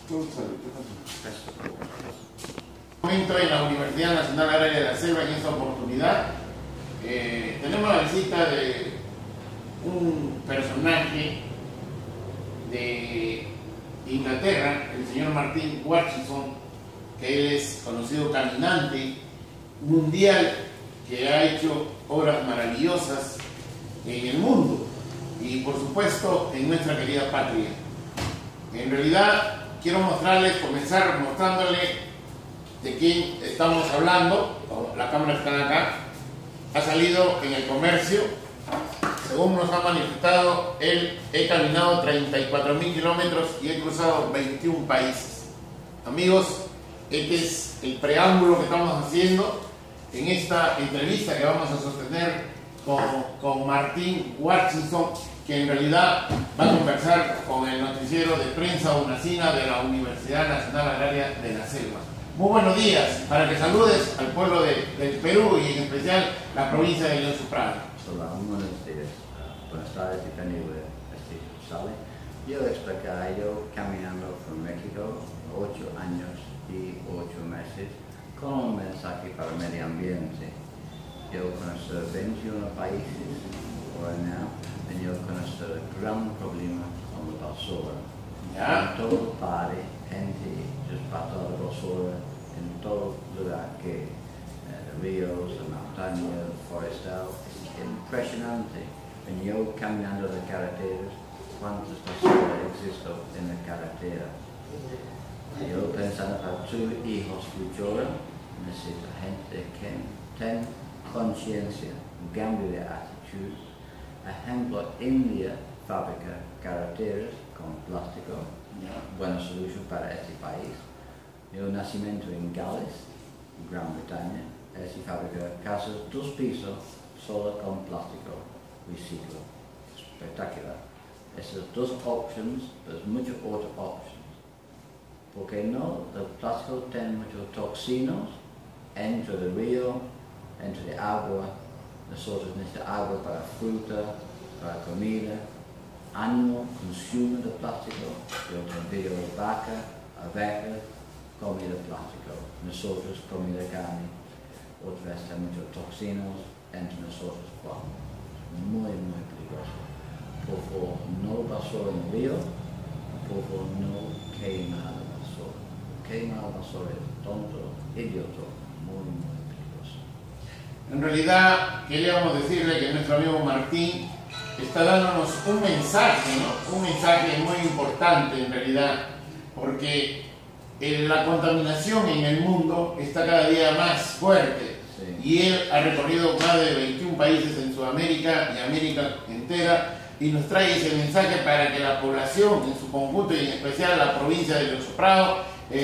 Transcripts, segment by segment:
Momento en la Universidad Nacional Agraria de la Selva. En esta oportunidad tenemos la visita de un personaje de Inglaterra, el señor Martin Watkinson, que él es conocido caminante mundial, que ha hecho obras maravillosas en el mundo y por supuesto en nuestra querida patria. En realidad quiero comenzar mostrándole de quién estamos hablando. La cámara está acá. Ha salido en el comercio. Según nos ha manifestado, he caminado 34.000 kilómetros y he cruzado 21 países. Amigos, este es el preámbulo que estamos haciendo en esta entrevista que vamos a sostener con Martin Watkinson, que en realidad va a conversar con el noticiero de prensa unacina de la Universidad Nacional Agraria de la Selva. Muy buenos días, para que saludes al pueblo del Perú y en especial la provincia de León Suprado. Hola, buenos días. Buenas tardes, depende de este sale. Yo explicaré caminando por México 8 años y 8 meses con un mensaje para el medio ambiente. Yo conozco 21 países ahora y yo conozco el gran problema con la basura. En todo parte, gente despata la basura en todo lugar que ríos, montañas, forestal. Es impresionante. Y yo caminando de carreteras, cuántas basuras existen en la carretera. Yo pensando para tus hijos futuros, necesito gente que tenga conciencia, un cambio de actitud. Ejemplo, India fabrica carreteras con plástico, buena solución para este país. Yo nacimiento en Gales, Gran Bretaña, se fabrica casas 2 pisos solo con plástico, reciclo, espectacular. Esas 2 opciones, pero muchas otras opciones. Porque no, el plástico tiene muchos toxinas dentro del río, dentro de agua. Nosotros necesitamos agua para fruta, para comida. Animal consumo de plástico. Yo tengo de vaca, abeja, comida plástico. Nosotros comida carne. Otra vez hay muchas toxinas entre nosotros. Wow. Muy, muy peligroso. Por favor, no basura en el río. Por favor, no quemar la basura. Quemar la basura es tonto, idiota, muy, muy peligroso. En realidad, queríamos decirle que nuestro amigo Martín está dándonos un mensaje, ¿no? Un mensaje muy importante en realidad, porque la contaminación en el mundo está cada día más fuerte. Sí. Y él ha recorrido más de 21 países en Sudamérica y América entera y nos trae ese mensaje para que la población en su conjunto y en especial la provincia de León Suprado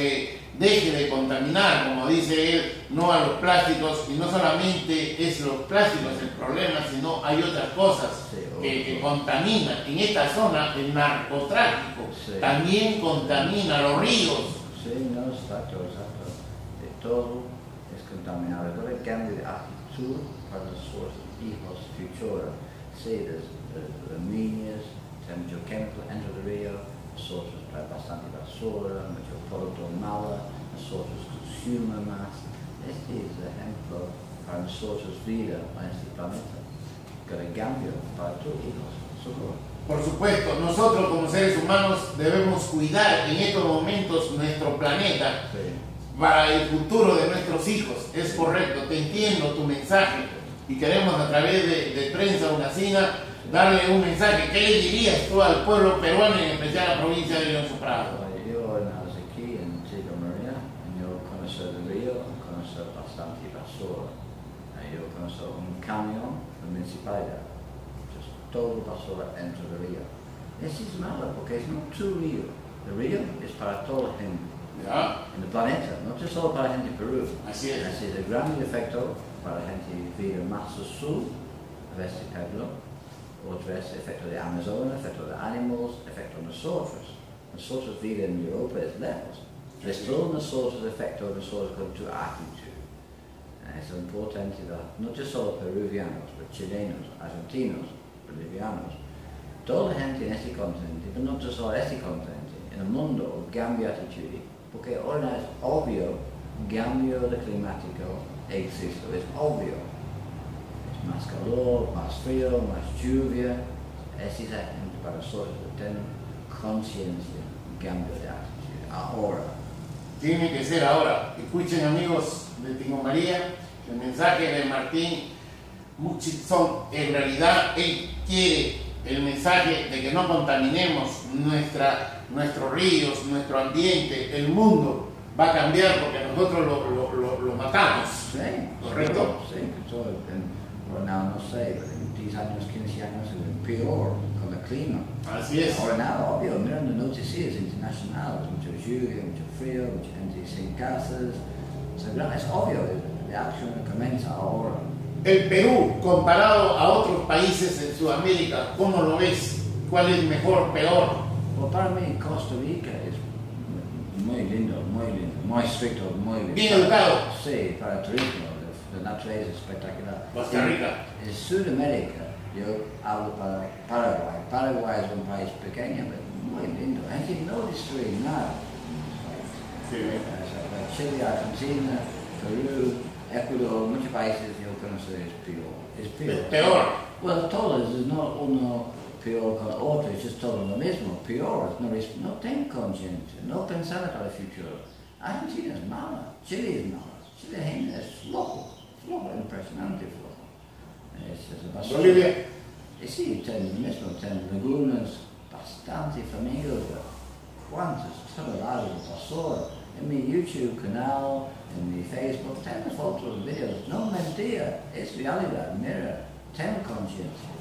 deje de contaminar, como dice él, no a los plásticos, y no solamente es los plásticos el problema, sino hay otras cosas que contaminan. En esta zona el narcotráfico también contamina los ríos. Sí, no, exacto. De todo es contaminado. Todo el cambio de actitud para nuestros hijos futuros. Sí, las niñas, hay mucho químico dentro del río, nosotros hay bastante basura, mucho producto malo, nosotros consumimos más. Este es el ejemplo para nosotros vida en este planeta. Que el cambio para tus hijos. Por supuesto, nosotros como seres humanos debemos cuidar en estos momentos nuestro planeta para el futuro de nuestros hijos. Es correcto, te entiendo tu mensaje y queremos a través de prensa unacina darle un mensaje. ¿Qué le dirías tú al pueblo peruano, en especial a la provincia de León Suprado? Yo nací aquí en Chico María, yo conozco el río, conozco bastante basura. Yo conozco un camión de municipalidad, todo basura dentro del río. Eso es malo porque es no tu río. El río es para toda la gente en el planeta, no solo para la gente de Perú. Así es. Así es el gran efecto para la gente que vive más al sur, a este pueblo. Otra vez, efecto de Amazonas, efecto de animales, efecto de nosotros. Nosotros vivimos en Europa, es lejos. Es todo nosotros, efecto de nosotros con tu actitud. Es importante, no solo peruvianos, pero chilenos, argentinos, bolivianos, toda la gente en este continente, pero no solo este continente, en el mundo cambia actitud, porque ahora es obvio, cambio climático existe, es obvio. Es más calor, más frío, más lluvia. Es exactamente para nosotros tener conciencia, cambio de actitud, ahora. Tiene que ser ahora. Escuchen, amigos de Tingo María, el mensaje de Martín Murchison. En realidad, él quiere el mensaje de que no contaminemos nuestros ríos, nuestro ambiente, el mundo. Va a cambiar porque nosotros lo matamos. Sí, ¿correcto? Sí, no sé, en 10 años, 15 años es peor con el clima. Así es. Ahora nada, obvio, mirando noticias internacionales, mucho lluvia, mucho frío, mucha gente sin casas. Es obvio, la acción comienza ahora. El Perú, comparado a otros países en Sudamérica, ¿cómo lo ves? ¿Cuál es mejor, peor? Pues para mí Costa Rica es muy lindo, muy estricto, muy lindo. Bien educado. Sí, para el turismo, la naturaleza es espectacular. Costa Rica. En Sudamérica, yo hablo para Paraguay. Paraguay es un país pequeño, pero muy lindo. Es que no destruye nada. Sí. Chile, Argentina, Perú, Ecuador, muchos países yo conozco es peor. Es Peor. Bueno, todos, no uno peor con otro, es todo lo mismo, peor, no tienen conciencia, no pensar para el futuro. Argentina es mala, Chile es mala, Chile es flojo, impresionante flojo. Es basura. Bolivia. Sí, tienen lo mismo, tienen lagunas bastante famosas, cuantas toneladas de basura. En mi YouTube canal, en mi Facebook, tengo fotos, videos, no mentira, es realidad, mira, tengo conciencia.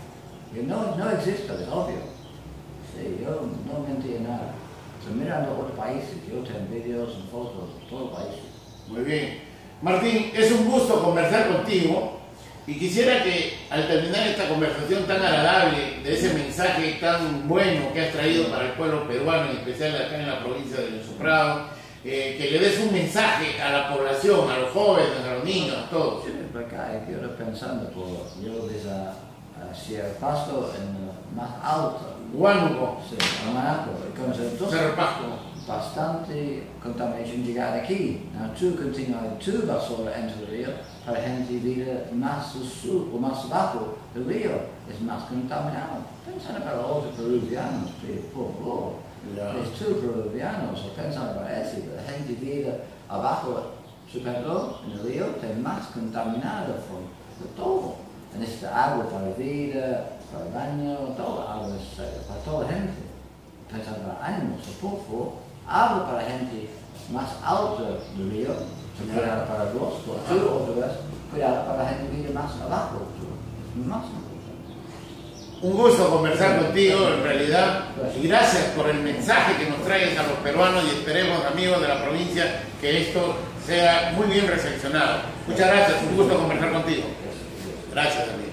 No existe, es obvio. Sí, yo no mentía nada. Mirando otros países, yo tengo videos y fotos de todos los países. Muy bien. Martín, es un gusto conversar contigo y quisiera que al terminar esta conversación tan agradable, de ese mensaje tan bueno que has traído para el pueblo peruano, en especial acá en la provincia de León Prado, que le des un mensaje a la población, a los jóvenes, a los niños, a todos. Sí, por acá, yo estoy pensando, yo desde Sierra Pasto en más alto. Huánuco. Sí, Huánuco. Cerro Pasto. Bastante contaminación llegar aquí. Tú continúas tu basura en el río para gente vivir más al sur o más abajo del río. Es más contaminado. Pensando para los otros peruvianos, por favor. Es tú peruvianos, pensando para eso. La gente vive abajo superior en el río, es más contaminado por todo. En esta agua para la vida, para el baño, todo agua para toda la gente. Pensando para animales, por favor. Hablo para gente más alta del río, cuidado para los, tú otra vez, cuidado para la gente que vive más abajo, más importante. Un gusto conversar contigo, en realidad, y gracias por el mensaje que nos traes a los peruanos y esperemos, amigos de la provincia, que esto sea muy bien recepcionado. Muchas gracias, un gusto conversar contigo. Gracias, amigo.